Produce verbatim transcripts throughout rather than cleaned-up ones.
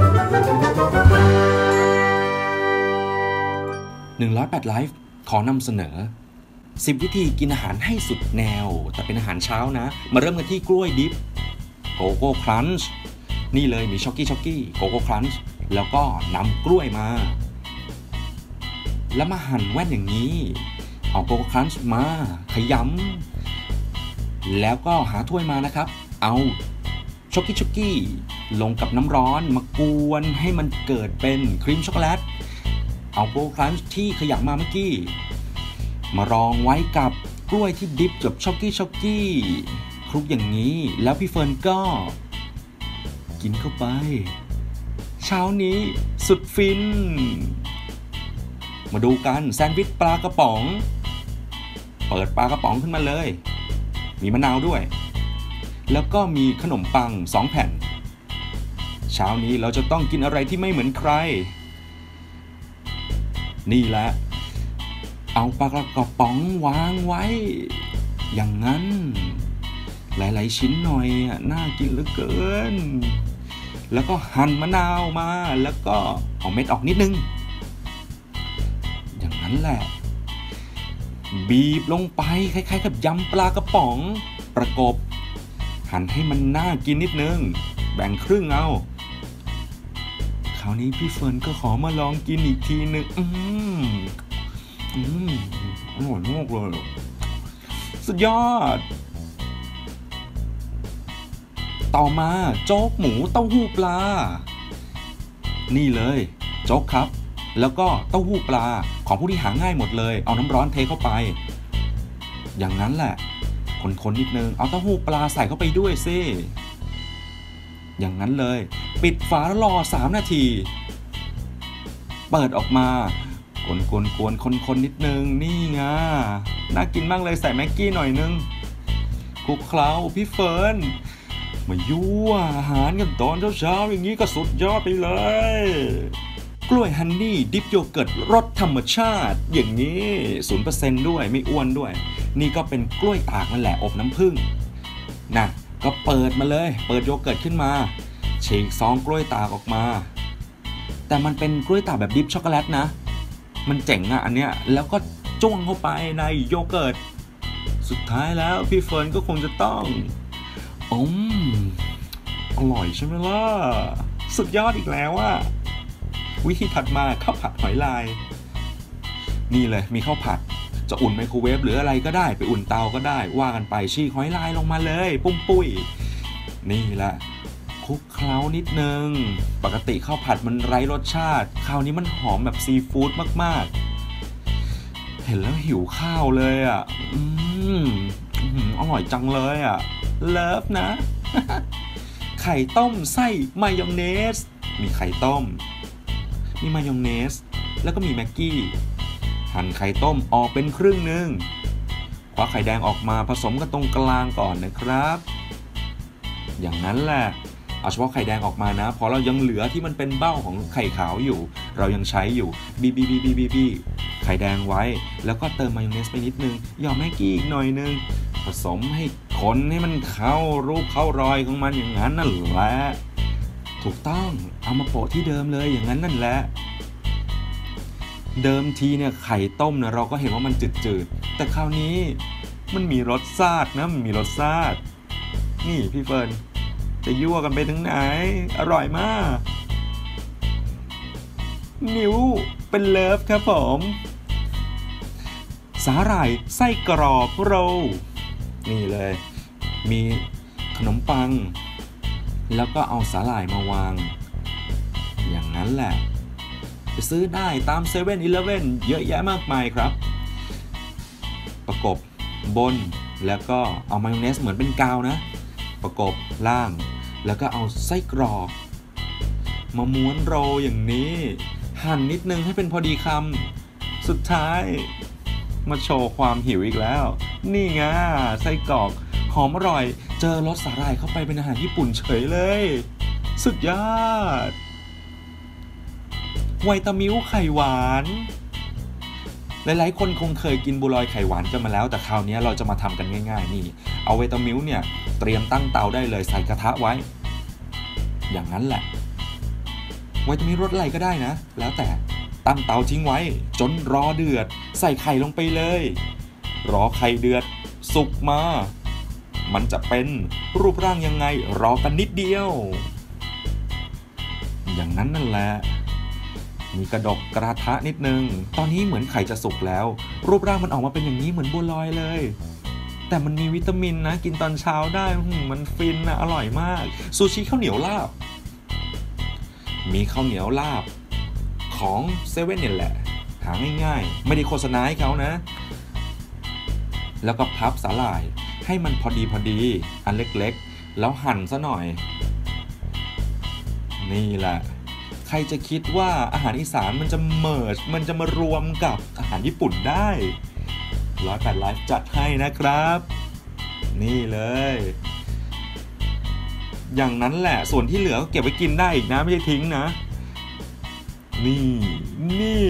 หนึ่งร้อยแปดไลฟ์ขอนำเสนอสิบวิธีกินอาหารให้สุดแนวแต่เป็นอาหารเช้านะมาเริ่มกันที่กล้วยดิฟโกโก้ครันช์นี่เลยมีช็อกกี้ช็อกกี้โกโก้ครันช์แล้วก็นำกล้วยมาแล้วมาหั่นแว่นอย่างนี้เอาโกโก้ครันช์มาขยำแล้วก็หาถ้วยมานะครับเอาช็อกกี้ช็อกกี้ลงกับน้ำร้อนมากวนให้มันเกิดเป็นครีมช็อกโกแลตเอาโกโก้ครันช์ที่ขยำมาเมื่อกี้มารองไว้กับกล้วยที่ดิฟกับช็อกกี้ช็อกกี้คลุกอย่างนี้แล้วพี่เฟิร์นก็กินเข้าไปเช้านี้สุดฟินมาดูกันแซนด์วิชปลากระป๋องเปิดปลากระป๋องขึ้นมาเลยมีมะนาวด้วยแล้วก็มีขนมปังสองแผ่นเช้านี้เราจะต้องกินอะไรที่ไม่เหมือนใครนี่แหละเอาปลากระป๋องวางไว้อย่างนั้นหลายๆชิ้นหน่อยอ่ะน่ากินเหลือเกินแล้วก็หั่นมะนาวมาแล้วก็เอาเม็ดออกนิดนึงอย่างนั้นแหละบีบลงไปคล้ายๆกับยำปลากระป๋องประกบหั่นให้มันน่ากินนิดนึงแบ่งครึ่งเอาคราวนี้พี่เฟิร์นก็ขอมาลองกินอีกทีนึงอืมอืมอร่อยมากเลยสุดยอดต่อมาโจ๊กหมูเต้าหู้ปลานี่เลยโจ๊กครับแล้วก็เต้าหู้ปลาของผู้ที่หาง่ายหมดเลยเอาน้ำร้อนเทเข้าไปอย่างนั้นแหละคนๆนิดนึงเอาเต้าหู้ปลาใส่เข้าไปด้วยซิอย่างนั้นเลยปิดฝารอสามนาทีเปิดออกมากวนกวนกวนคนๆนิดนึงนี่ไงน่ากินมากเลยใส่แม็กกี้หน่อยนึงคลุกเคล้าพี่เฟิร์นมายั่วอาหารกันตอนเช้าๆอย่างนี้ก็สุดยอดไปเลยกล้วยฮันนี่ดิฟโยเกิร์ตรสธรรมชาติอย่างนี้ ศูนย์เปอร์เซ็นต์ ด้วยไม่อ้วนด้วยนี่ก็เป็นกล้วยตากนั่นแหละอบน้ำผึ้งนะก็เปิดมาเลยเปิดโยเกิร์ตขึ้นมาฉีกซองกล้วยตากออกมาแต่มันเป็นกล้วยตากแบบดิฟช็อกโกแลตนะมันเจ๋งอ่ะอันเนี้ยแล้วก็จ้วงเข้าไปในโยเกิร์ตสุดท้ายแล้วพี่เฟิร์นก็คงจะต้องอืมอร่อยใช่ไหมล่ะสุดยอดอีกแล้วอ่ะวิธีถัดมาข้าวผัดหอยลายนี่เลยมีข้าวผัดจะอุ่นไมโครเวฟหรืออะไรก็ได้ไปอุ่นเตาก็ได้ว่ากันไปฉีกหอยลายลงมาเลยปุ้มปุ้ยนี่แหละคลุกเคล้านิดนึงปกติข้าวผัดมันไร้รสชาติคราวนี้มันหอมแบบซีฟู้ดมากๆเห็นแล้วหิวข้าวเลยอ่ะอืมอร่อยจังเลยอ่ะเลิฟนะ ไข่ต้มไส้มายองเนสมีไข่ต้มมีมายองเนสแล้วก็มีแม็กกี้หั่นไข่ต้มออกเป็นครึ่งนึงคว้าไข่แดงออกมาผสมกันตรงกลางก่อนนะครับอย่างนั้นแหละเอาเฉพาะไข่แดงออกมานะเพราะเรายังเหลือที่มันเป็นเบ้าของไข่ขาวอยู่เรายังใช้อยู่บีบีบีบีบีบีไข่แดงไว้แล้วก็เติมมายองเนสไปนิดนึงหยอดแม็กกี้อีกหน่อยนึงผสมให้คนให้มันเข้ารูปเข้ารอยของมันอย่างนั้นนั่นแหละถูกต้องเอามาโปะที่เดิมเลยอย่างนั้นนั่นแหละเดิมทีเนี่ยไข่ต้มเนี่ยเราก็เห็นว่ามันจืดๆแต่คราวนี้มันมีรสชาตินะมันมีรสชาตินี่พี่เฟิร์นจะยั่วกันไปถึงไหนอร่อยมากนิ้วเป็นเลิฟครับผมสาหร่ายไส้กรอกโรลนี่เลยมีขนมปังแล้วก็เอาสาหร่ายมาวางอย่างนั้นแหละไปซื้อได้ตามเซเว่นอีเลฟเว่นเยอะแยะมากมายครับประกบบนแล้วก็เอามายองเนสเหมือนเป็นกาวนะประกบล่างแล้วก็เอาไส้กรอกมาม้วนโรลอย่างนี้หั่นนิดนึงให้เป็นพอดีคำสุดท้ายมาโชว์ความหิวอีกแล้วนี่ไงไส้กรอกหอมอร่อยเจอรสสาหร่ายเข้าไปเป็นอาหารญี่ปุ่นเฉยเลยสุดยอดไวตามิลไข่หวานหลายๆคนคงเคยกินบัวลอยไข่หวานกันมาแล้วแต่คราวนี้เราจะมาทำกันง่ายๆนี่เอาไวตามิลเนี่ยเตรียมตั้งเตาได้เลยใส่กระทะไว้อย่างนั้นแหละไว้ตรงนี้รสอะไรก็ได้นะแล้วแต่ตั้งเตาทิ้งไว้จนรอเดือดใส่ไข่ลงไปเลยรอไข่เดือดสุกมามันจะเป็นรูปร่างยังไงรอกันนิดเดียวอย่างนั้นนั่นแหละมีกระดกกระทะนิดนึงตอนนี้เหมือนไข่จะสุกแล้วรูปร่างมันออกมาเป็นอย่างนี้เหมือนบัวลอยเลยแต่มันมีวิตามินนะกินตอนเช้าได้มันฟินนะอร่อยมากซูชิข้าวเหนียวลาบมีข้าวเหนียวลาบของเซเว่นเนี่ยแหละหาง่ายๆไม่ได้โฆษณาให้เขานะแล้วก็พับสาหร่ายให้มันพอดีพอดีอันเล็กๆแล้วหั่นซะหน่อยนี่แหละใครจะคิดว่าอาหารอีสานมันจะเมิร์จมันจะมารวมกับอาหารญี่ปุ่นได้ร้อยแปดไลฟ์จัดให้นะครับนี่เลยอย่างนั้นแหละส่วนที่เหลือก็เก็บไว้กินได้อีกนะไม่ใช่ทิ้งนะนี่นี่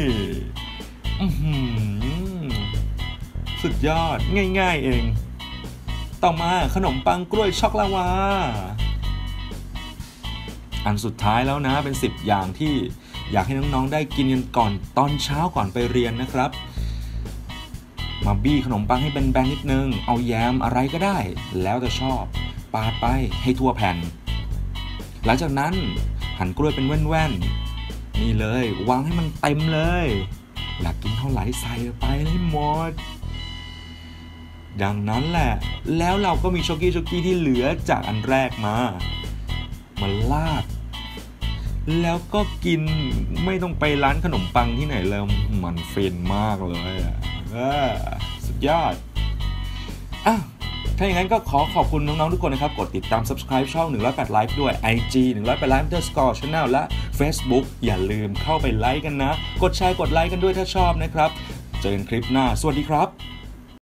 สุดยอดง่ายๆเองต่อมาขนมปังกล้วยช็อกโกแลตอันสุดท้ายแล้วนะเป็นสิบอย่างที่อยากให้น้องๆได้กินกันก่อนตอนเช้าก่อนไปเรียนนะครับมาบี้ขนมปังให้เป็นแบนนิดนึงเอาแยมอะไรก็ได้แล้วจะชอบปาดไปให้ทั่วแผ่นหลังจากนั้นหั่นกล้วยเป็นแว่นๆนี่เลยวางให้มันเต็มเลยอยากกินเท่าไหร่ใส่ไปให้หมดดังนั้นแหละแล้วเราก็มีช็อกกี้ช็อกกี้ที่เหลือจากอันแรกมามาลาดแล้วก็กินไม่ต้องไปร้านขนมปังที่ไหนเลยมันฟินมากเลยอ่ะสุดยอดอ่ะถ้าอย่างนั้นก็ขอขอบคุณน้องๆทุกคนนะครับกดติดตาม Subscribe ช่องหนึ่งร้อยแปด Live ด้วย ไอ จี หนึ่งร้อยแปด Live Underscore Channel และ Facebook อย่าลืมเข้าไปไลค์กันนะกดแชร์กดไลค์กันด้วยถ้าชอบนะครับเจอกันคลิปหน้าสวัสดีครับ